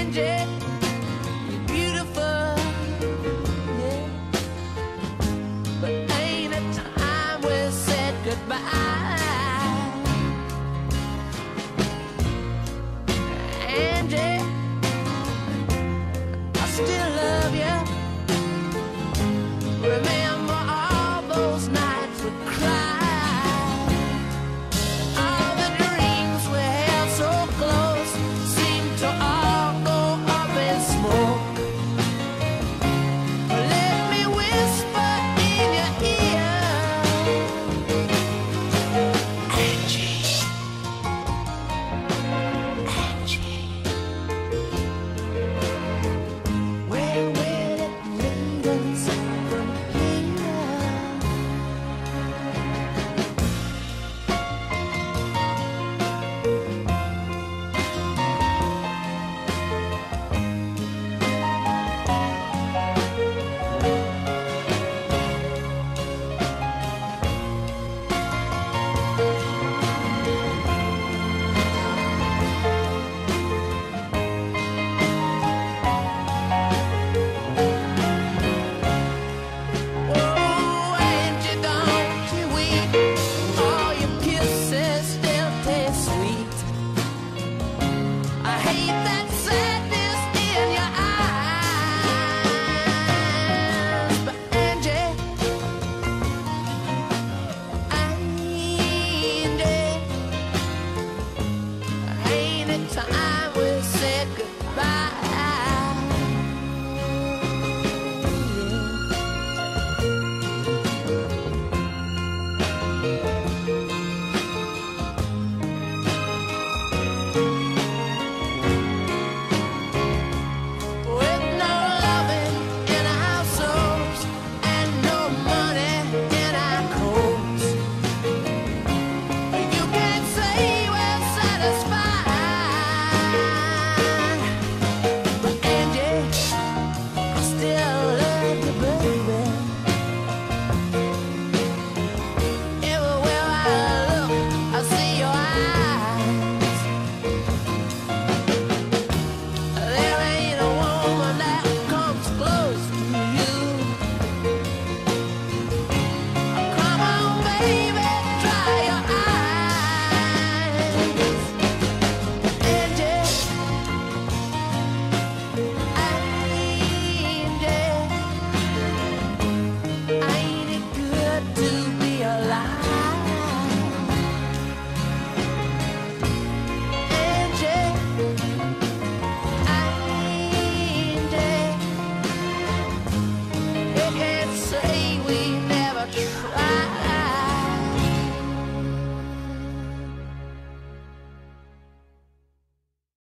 Angie, you're beautiful, yeah. But ain't it time we said goodbye? Angie, I still love you. Remember all those nights we cried. All the dreams we held so close seem to all go up in smoke. Let me whisper in your ear, Angie, Angie, where will it lead us from here? Oh, Angie, don't you weep. All your kisses still taste sweet. I hate that